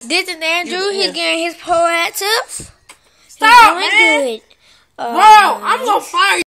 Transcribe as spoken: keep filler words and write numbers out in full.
This is Andrew. He's getting his pole hat tips. Stop, man. Good. Uh, Bro, I'm gonna fire you.